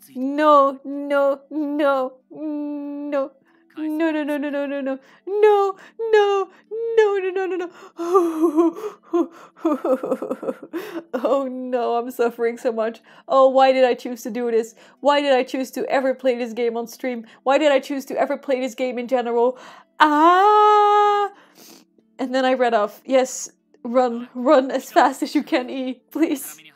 No, no, no, no. No, no, no, no, no, no, no, no, no, no, no, no, no, no. Oh no, I'm suffering so much. Oh, why did I choose to do this? Why did I choose to ever play this game on stream? Why did I choose to ever play this game in general? Ah! And then I read off. Yes, run as fast as you can, E, please.